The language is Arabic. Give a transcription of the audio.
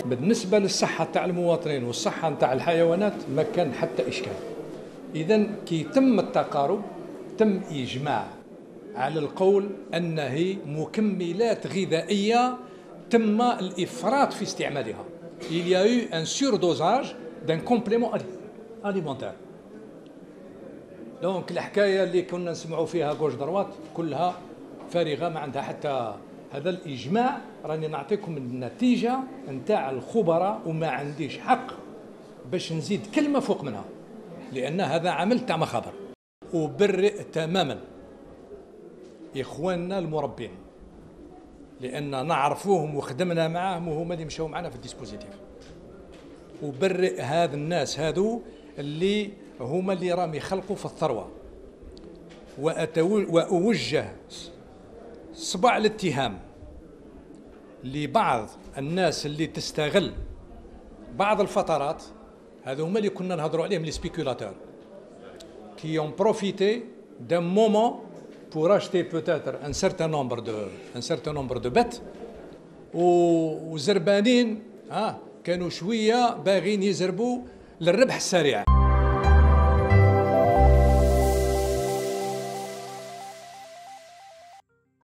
بالنسبة للصحة تاع المواطنين والصحة نتاع الحيوانات ما كان حتى إشكال. إذن كي تم التقارب تم إجماع على القول أنها مكملات غذائية تم الإفراط في استعمالها. Il y a eu un surdosage d'un complément alimentaire. دونك الحكاية اللي كنا نسمعوا فيها غوش دروات كلها فارغة، ما عندها حتى. هذا الإجماع راني نعطيكم النتيجة نتاع الخبراء، وما عنديش حق باش نزيد كلمة فوق منها، لأن هذا عمل تاع مخابر. وبرئ تماما إخواننا المربين، لأن نعرفوهم وخدمنا معاهم وهما اللي مشاو معنا في الديسبوزيتيف. وبرئ هذا الناس هذو اللي هما اللي راهم يخلقوا في الثروة، وأوجه صبع الاتهام لبعض الناس اللي تستغل بعض الفترات. هذو هما اللي كنا نهضروا عليهم لي سبيكولاتور qui ont profité d'un moment pour acheter peut-être un certain nombre de bêtes. وزربانين كانوا شوية باغين يزربوا للربح السريع.